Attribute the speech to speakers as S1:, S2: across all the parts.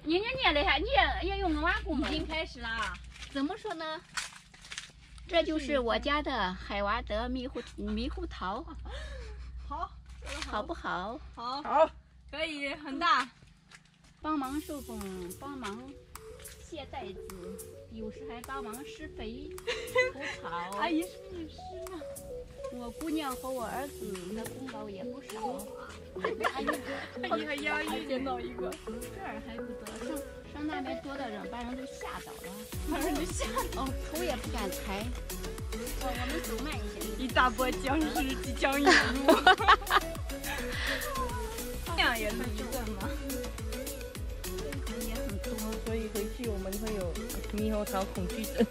S1: 你捏了一下，你也用完工吗？
S2: 已经开始了。
S1: 怎么说呢？这就是我家的海娃德猕猴桃，
S2: 好，
S1: 好不好？
S2: 好，
S3: 好，
S2: 可以，很大。
S1: 帮忙授粉，帮忙卸袋子，有时还帮忙施肥、除草。
S2: 阿姨是不是也是呢？
S1: 我姑娘和我儿子的功劳也不少。
S2: 阿姨还压抑见到一个，
S1: 这儿还不得，上那边多的人，把人都吓倒了，
S2: 把人就吓到，
S1: 头也不敢抬。我们走慢一些。
S2: 一大波僵尸即将引入。这样也是一个吗？
S1: 也很多，
S3: 所以回去我们会有猕猴桃恐惧症。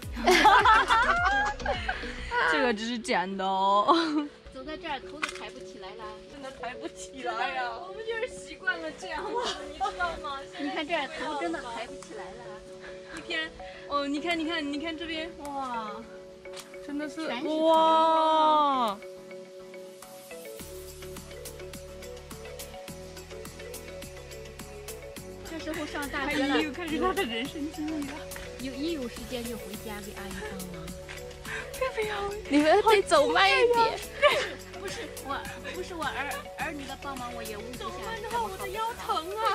S2: 这个只是剪的哦。
S1: 走在这儿头都抬不起来了。
S3: 真的抬不起来呀！
S2: 我们就是习惯了这样子，你知道吗？
S1: 你看这儿头真的抬不起来了。
S2: 一天，哦，你看这边，哇，
S3: 真的是
S1: 全是
S3: 哇！
S1: 这时候上大
S2: 阿
S1: 学了，
S2: 姨又开始她的人生经历了。
S1: 有时间就回家给阿姨帮忙。
S2: 不要，
S4: 你们得走慢一点。
S1: 不是我儿女的帮忙，我也无
S2: 走
S1: 下。
S2: 慢的话，我的腰疼啊！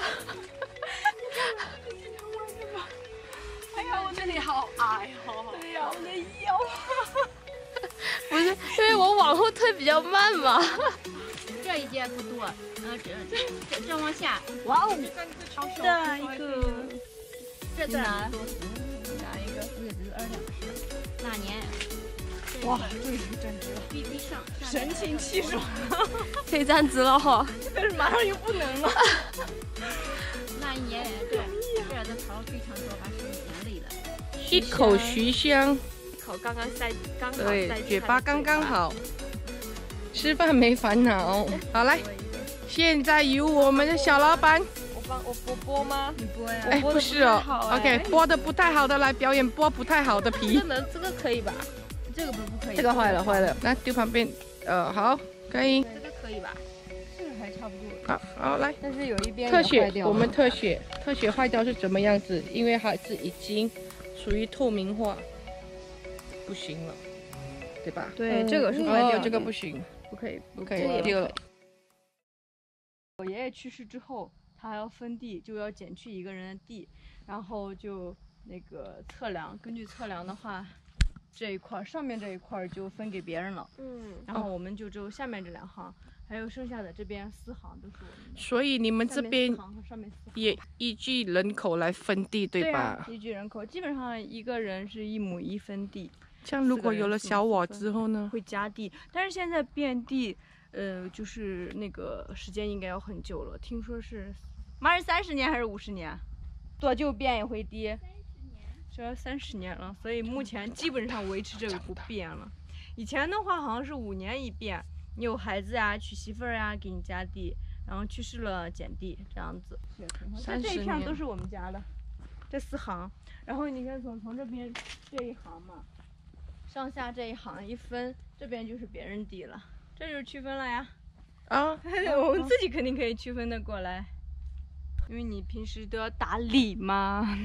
S2: 哎呀，我这里好矮哦！对呀，我的腰。
S4: 不是，因为我往后退比较慢嘛。
S1: 这一节不多，这往下，
S2: 哇哦，大一个，
S1: 这哪
S2: 多哪一个？
S1: 日2两那年。
S2: 哇，这是站直了，
S1: 必上
S2: 神清气爽，
S4: 可以站直了哈。
S2: 但是马上又不能了。
S1: 那一年这儿的桃非常多，把手剪累了。
S3: 一口徐香，
S4: 一口刚刚塞，刚好
S3: 对
S4: 塞，
S3: 嘴巴刚刚好，吃饭没烦恼。好来，现在由我们的小老板，
S4: 我播吗？
S2: 你播呀？
S3: 哎，不是哦，OK，剥的不太好的来表演剥不太好的皮。
S4: 这个可以吧？
S2: 这个不可以。
S3: 这个坏了，那丢旁边。好，可以。
S1: 这个可以吧？
S2: 这个还差不多。
S3: 好，来。
S2: 但是有一边
S3: 特写，我们特写坏掉是怎么样子？因为孩子已经属于透明化，不行了，对吧？
S2: 对，这个是坏掉，
S3: 这个不行，
S2: 不可以，
S3: 不可以丢了。
S2: 我爷爷去世之后，他还要分地，就要减去一个人的地，然后就那个测量，根据测量的话，这一块上面这一块就分给别人了。然后我们就只有下面这2行，还有剩下的这边4行都是我们的。
S3: 所以你们这边
S2: 上面4行
S3: 也依据人口来分地，对吧？
S2: 依据人口，基本上一个人是1亩1分地。
S3: 像如果有了小我之后呢？
S2: 会加地，但是现在变地，就是那个时间应该要很久了，听说是，妈是30年还是50年？多久变一回地？这要30年了，所以目前基本上维持这个不变了。以前的话好像是5年一变，你有孩子呀、娶媳妇儿呀，给你加地，然后去世了减地，这样子。这一片都是我们家的，这4行，然后你看从这边这一行嘛，上下这一行一分，这边就是别人地了，这就是区分了呀。我们自己肯定可以区分的过来，因为你平时都要打理嘛。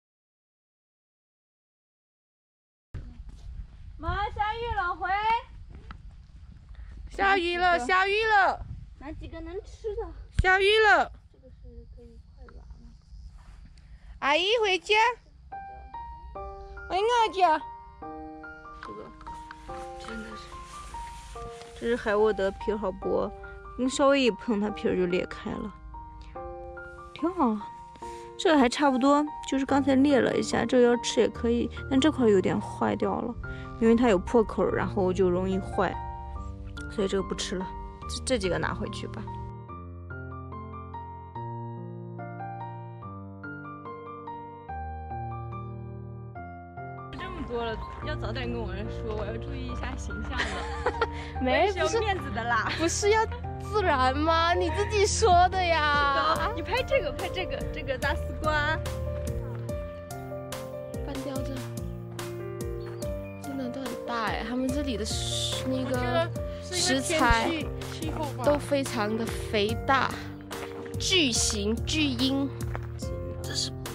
S2: 妈，下雨了，回。
S3: 下雨了，下雨了，
S1: 拿几个能吃的？
S3: 下雨了。
S1: 这个是可以快软了。
S3: 阿姨回家。回我家。
S2: 这个真的是，这是海沃德皮好薄，你稍微一碰它皮儿就裂开了，挺好。这个还差不多，就是刚才裂了一下，这个要吃也可以，但这块有点坏掉了，因为它有破口，然后就容易坏，所以这个不吃了。这几个拿回去吧。这么多了，要早点跟我们说，我要注意一下形象的。
S4: 没，
S2: 是要面子的啦。
S4: 不是要自然吗？你自己说的呀。
S2: 你拍这个，这个大丝瓜。
S4: 半吊着，真的都很大哎，他们这里的那个食材都非常的肥大，巨型巨婴，这是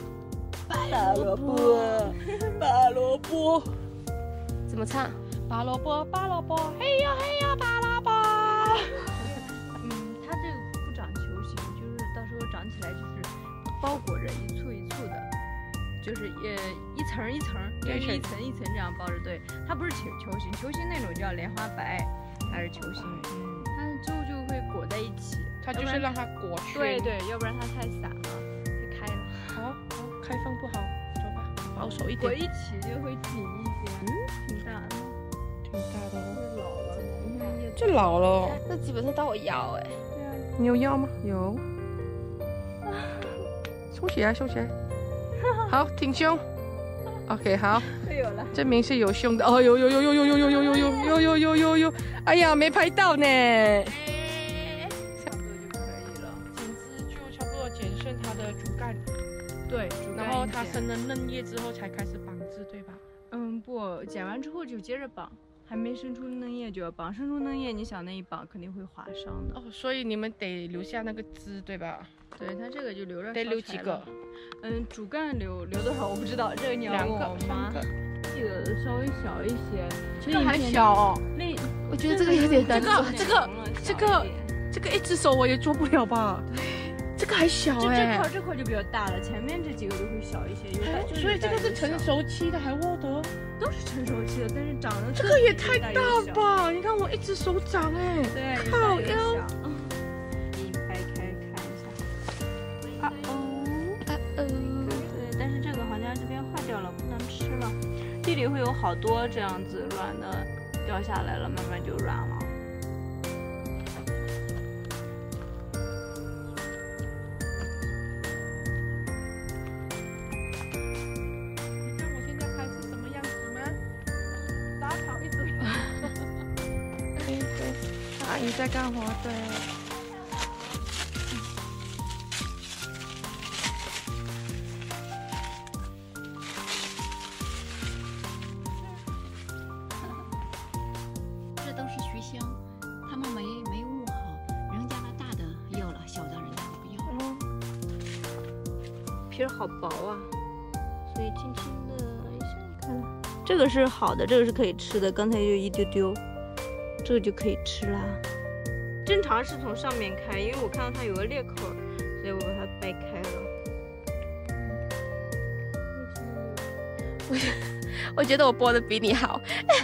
S2: 拔萝卜，拔萝卜。
S4: 怎么唱？
S3: 拔萝卜，拔萝卜，嘿呀嘿呀，拔萝卜。
S2: 它这个不长球形，就是到时候长起来就是包裹着一簇一簇的，就是一层一层，
S3: 对，
S2: 一层一层这样包着。对，它不是球形，球形那种叫莲花白，它是球形，它最后就会裹在一起。
S3: 它就是让它裹圈。
S2: 对对，要不然它太散了，就开了。
S3: 好，开放不好，走吧，保守一点。
S2: 裹一起就会紧一些。挺大的。
S3: 挺大的哦。
S2: 老了，你看叶子。
S3: 这老了哦。
S4: 那基本上到我腰哎。
S3: 你有腰吗？有。收起来，收起来。好，挺胸。OK， 好。
S2: 有了。
S3: 证明是有胸的。哦，有。哎呀，没拍到呢。
S2: 差不多就可以了。
S3: 剪枝就差不多剪剩它的主干。
S2: 对，
S3: 然后它生了嫩叶之后才开始绑枝，对吧？
S2: 不，剪完之后就接着绑，还没生出嫩叶就要绑，生出嫩叶，你想那一绑肯定会划伤的。
S3: 哦，所以你们得留下那个枝，对吧？
S2: 对，它这个就留着。
S3: 得留几个？
S2: 主干留多少我不知道，这个你要问我妈。这个稍微小一些，
S3: 这个还小。
S2: 那
S4: 我觉得这个有点难做。
S3: 这个一只手我也做不了吧？这个还小哎。
S2: 这块就比较大了，前面这几个就会小一些。
S3: 所以这个是成熟期的，还沃德
S2: 都是成熟期的，但是长得
S3: 这个也太大吧？你看我一只手掌哎，
S2: 对，
S3: 靠腰。
S2: 给你掰开看一下。对，但是这个好像这边坏掉了，不能吃了。地里会有好多这样子软的掉下来了，慢慢就软了。
S3: 阿姨在干活，对。
S1: 这都是徐香，他们没捂好，人家那大的要了，小的人家不要。
S2: 皮儿好薄啊，所以轻轻的一下看。这个是好的，这个是可以吃的，刚才就一丢丢。这个就可以吃啦。正常是从上面开，因为我看到它有个裂口，所以我把它掰开了。
S4: 我觉得我剥的比你好。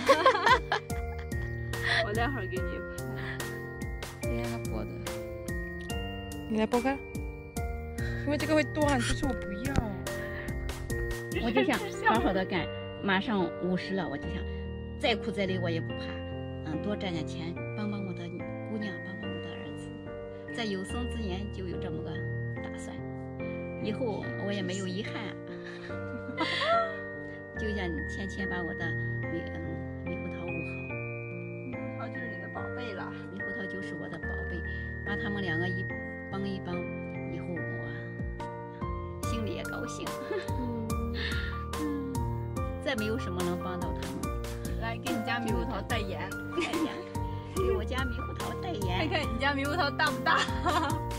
S2: 我待会儿给你拍。
S4: 你看他剥的，
S3: 你来剥开，因为这个会断，可是我不要。
S1: 我就想好好的干，马上50了，我就想再苦再累我也不怕。多赚点钱，帮帮我的姑娘，帮帮我的儿子，在有生之年就有这么个打算，以后我也没有遗憾。就像芊把我的猕猴桃捂好，
S2: 猕猴桃就是你的宝贝了，
S1: 猕猴桃就是我的宝贝，把他们两个一帮，以后我心里也高兴。再没有什么能帮到他们。
S2: 来给你家猕猴桃代言，
S1: 给我家猕猴桃代言，
S2: 看看你家猕猴桃大不大？